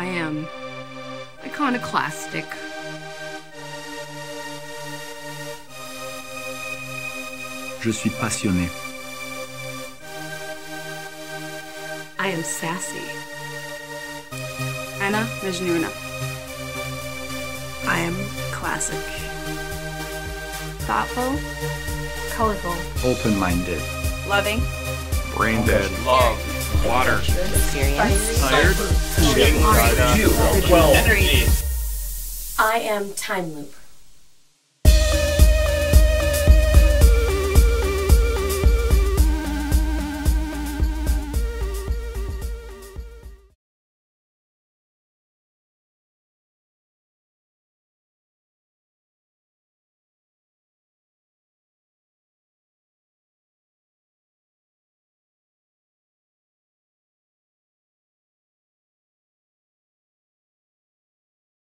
I am iconoclastic. Je suis passionné. I am sassy. Ana Mejnuna. I am classic. Thoughtful. Colorful. Open-minded. Loving. Brain dead. Love. Water. Experience. Tired. Well, IAmTimeLoop.